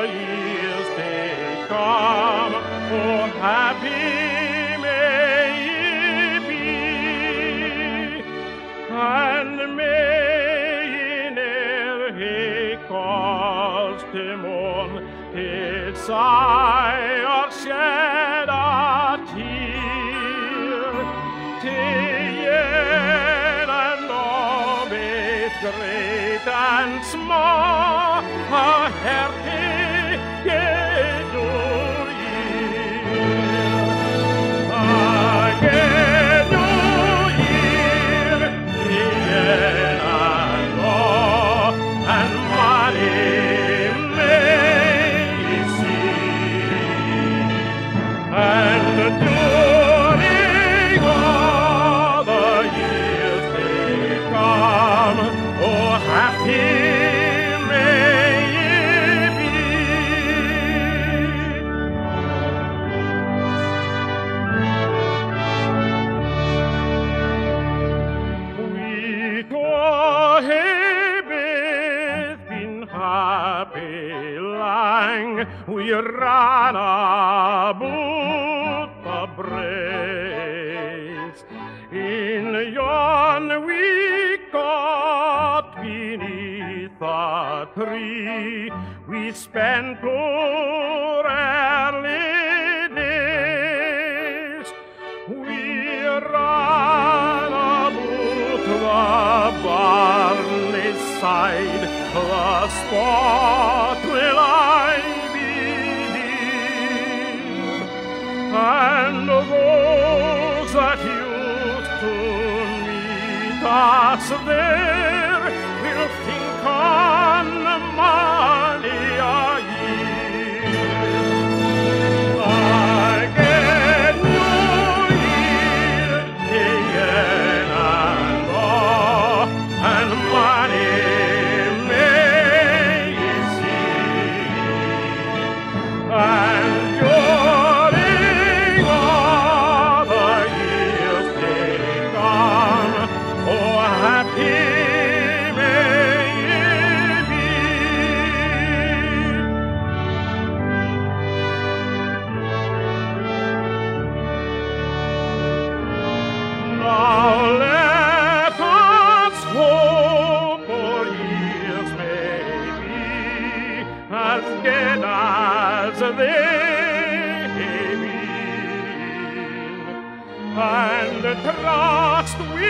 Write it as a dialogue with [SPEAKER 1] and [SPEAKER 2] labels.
[SPEAKER 1] years they come, oh happy may ye be, and may ye ne'er hae cause to mourn, to sigh or shed a tear, to yen and all baith great and small, a hearty Guid New Year. A Guid New Year, yen and all, and mony may ye see, and during all the years they come, oh happy we ran about the braes. In yon we got beneath a tree. We spent our early days. We ran about the barley side, the spot will I and those that used to meet us there will think on many a year. A Guid New Year, yen and all, and mony may ye see, and and trust we